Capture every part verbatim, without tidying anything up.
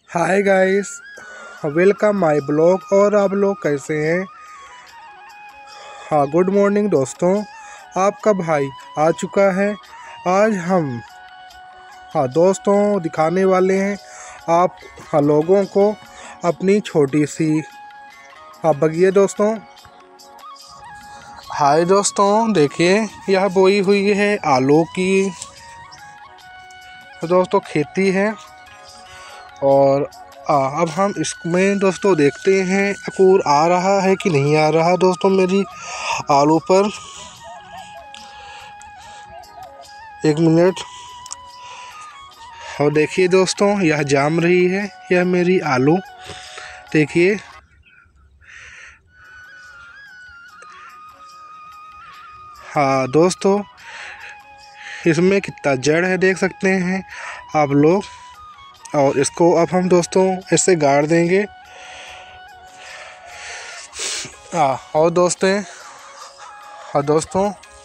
Hi guys, welcome my blog. और आप लोग कैसे हैं? हाँ, गुड मॉर्निंग दोस्तों। आपका भाई आ चुका है। आज हम हाँ दोस्तों दिखाने वाले हैं आप हाँ लोगों को अपनी छोटी सी हाँ बगिए दोस्तों। हाय दोस्तों, देखिए यह बोई हुई है आलू की दोस्तों खेती है। और आ, अब हम इसमें दोस्तों देखते हैं अंकुर आ रहा है कि नहीं आ रहा दोस्तों मेरी आलू पर। एक मिनट। और देखिए दोस्तों, यह जाम रही है, यह मेरी आलू देखिए। हाँ दोस्तों, इसमें कितना जड़ है देख सकते हैं आप लोग। और इसको अब हम दोस्तों ऐसे गाड़ देंगे। हाँ और दोस्तों हाँ दोस्तों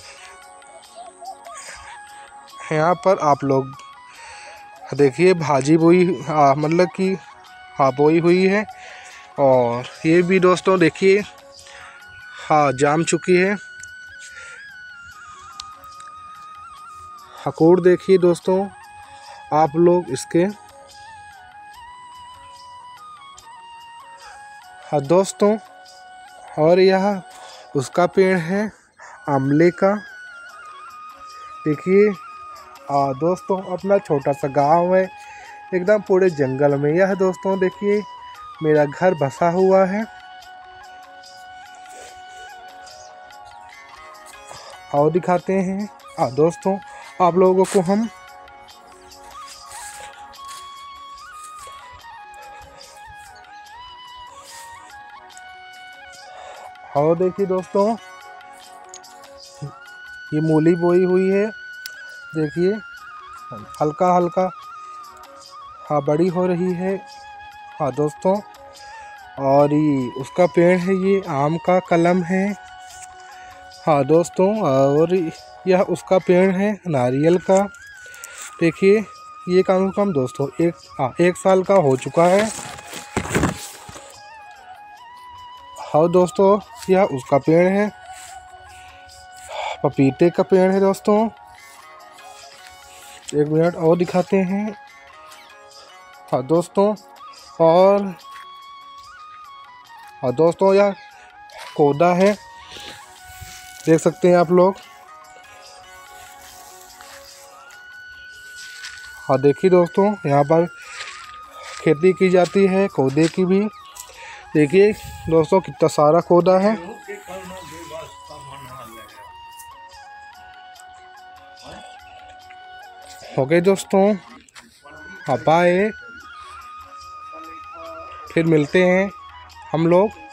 यहाँ पर आप लोग देखिए भाजी बोई हाँ मतलब कि हाँ बोई हुई है। और ये भी दोस्तों देखिए हाँ जाम चुकी है। हकूर देखिए दोस्तों आप लोग इसके। हाँ दोस्तों, और यह उसका पेड़ है आमले का देखिए। आ दोस्तों अपना छोटा सा गांव है एकदम पूरे जंगल में। यह दोस्तों देखिए मेरा घर बसा हुआ है। और दिखाते हैं आ दोस्तों आप लोगों को हम। और देखिए दोस्तों ये मूली बोई हुई है देखिए, हल्का हल्का हाँ बड़ी हो रही है। हाँ दोस्तों, और ये उसका पेड़ है, ये आम का कलम है। हाँ दोस्तों, और यह उसका पेड़ है नारियल का देखिए। ये कम से कम दोस्तों एक हाँ एक साल का हो चुका है। हाँ दोस्तों, यह उसका पेड़ है, पपीते का पेड़ है दोस्तों। एक मिनट और दिखाते हैं। हाँ दोस्तों, और हाँ दोस्तों यह कोदा है देख सकते हैं आप लोग। हाँ देखिए दोस्तों यहाँ पर खेती की जाती है कोदे की भी। देखिए दोस्तों कितना सारा कोदा है। ओके दोस्तों, हाँ बाय, फिर मिलते हैं हम लोग।